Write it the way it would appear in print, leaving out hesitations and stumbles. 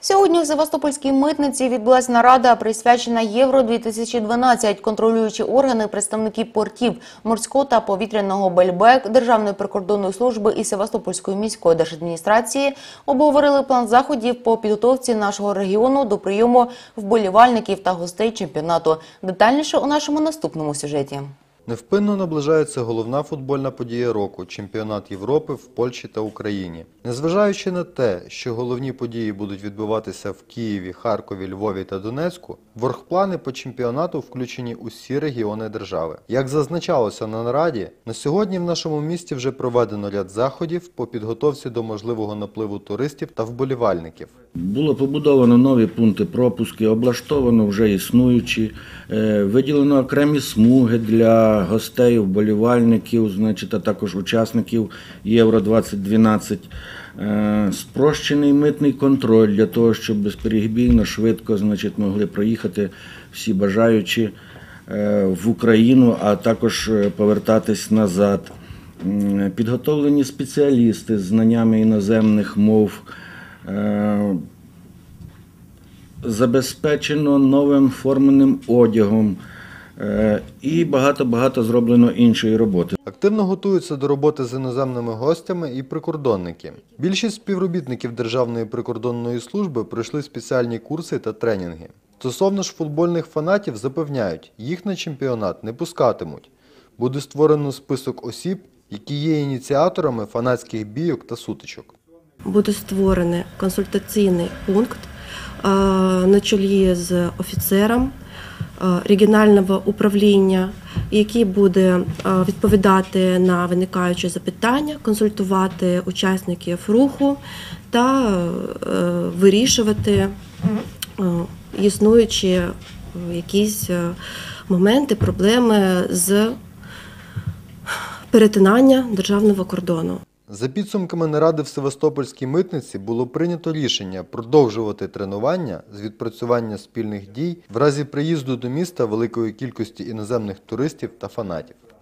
Сьогодні у Севастопольській митниці відбулася нарада, присвячена Євро-2012. Контролюючі органи, представники портів морського та повітряного БЕЛЬБЕК, Державної прикордонної служби і Севастопольської міської держадміністрації обговорили план заходів по підготовці нашого регіону до прийому вболівальників та гостей чемпіонату. Детальніше у нашому наступному сюжеті. Невпинно наближається головна футбольна подія року – чемпіонат Європи в Польщі та Україні. Незважаючи на те, що головні події будуть відбуватися в Києві, Харкові, Львові та Донецьку, в оргплани по чемпіонату включені усі регіони держави. Як зазначалося на нараді, на сьогодні в нашому місті вже проведено ряд заходів по підготовці до можливого напливу туристів та вболівальників. Було побудовано нові пункти пропуску, облаштовано вже існуючі, виділено окремі смуги для гостей, вболівальників, а також учасників Євро-2012. Спрощений митний контроль для того, щоб безперебійно, швидко могли проїхати всі бажаючі в Україну, а також повертатись назад. Підготовлені спеціалісти з знаннями іноземних мов. Забезпечено новим форменним одягом і багато зроблено іншої роботи. Активно готуються до роботи з іноземними гостями і прикордонники. Більшість співробітників Державної прикордонної служби пройшли спеціальні курси та тренінги. Стосовно ж футбольних фанатів запевняють, їх на чемпіонат не пускатимуть. Буде створено список осіб, які є ініціаторами фанатських бійок та сутичок. Буде створений консультаційний пункт на чолі з офіцером регіонального управління, який буде відповідати на виникаючі запитання, консультувати учасників руху та вирішувати існуючі якісь моменти, проблеми з перетинання державного кордону. За підсумками наради в Севастопольській митниці було прийнято рішення продовжувати тренування з відпрацювання спільних дій в разі приїзду до міста великої кількості іноземних туристів та фанатів.